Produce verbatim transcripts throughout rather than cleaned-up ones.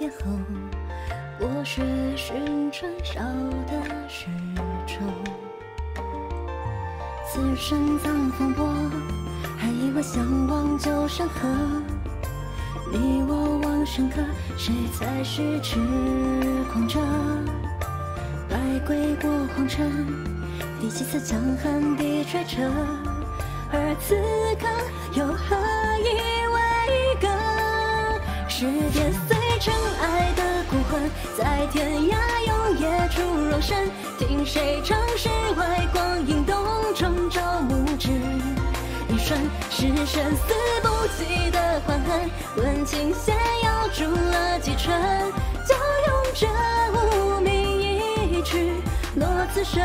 候，我是寻春晓的时钟。此生葬风波，还以为相忘旧山河。你我望山河，谁才是痴狂者？百归过黄尘，第几次江寒地吹彻？而此刻又何以为歌？世界碎尘爱的孤魂，在天涯永夜出容身。听谁唱世外光阴动中朝暮至，一瞬是生死不羁的欢恨。问情仙药筑了几春，就用这无名一曲落此生。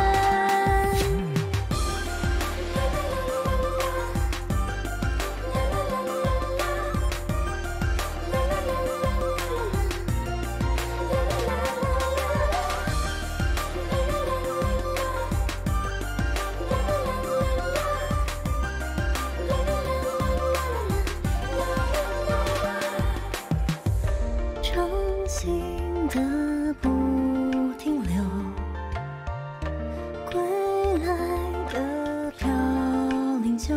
情的不停留，归来的飘零酒，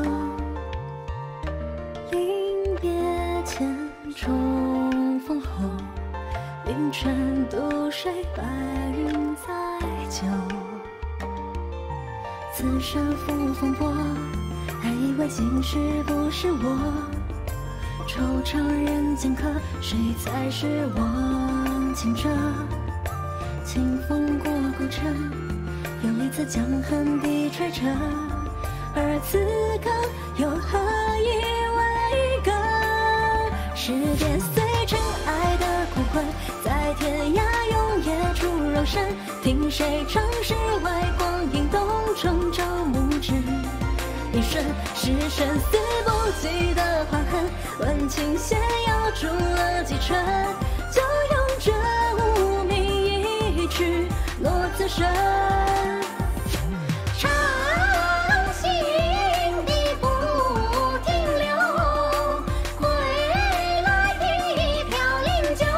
临别前重逢后，凌晨渡水，白云载酒。此生负风波，还以为今世不是我。惆怅人间客，谁才是忘情者？清风过古城，又一次江寒地吹彻。而此刻又何以为歌？世间碎尘爱的孤魂，在天涯永夜出容身。听谁唱世外光阴动中朝暮至，一瞬是生死不羁的欢恨。问情仙药筑了几春，就用这无名一曲落此生。长行的不停留，归来的飘零酒。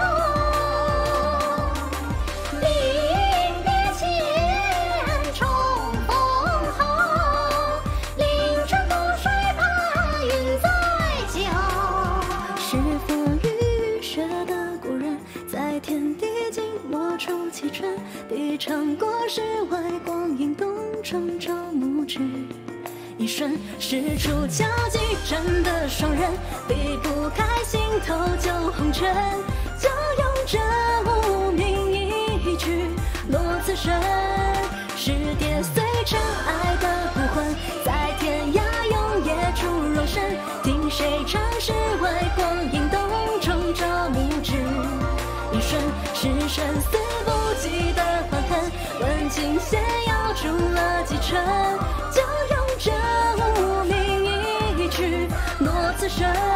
临别前重逢后，凌晨渡水，白云载酒。是风雨雪的故人，在天地静默中启程。地尝过世外光阴动中朝暮至，一瞬是出鞘即战的双刃，避不开心头旧红尘。就用这无名一曲落此生。世蝶碎尘爱的孤魂，在天涯永夜出容身。听谁唱世外光阴动中朝暮至，一瞬是生死不羁的欢恨。问情仙药筑了几春，就用这无名一曲落此生。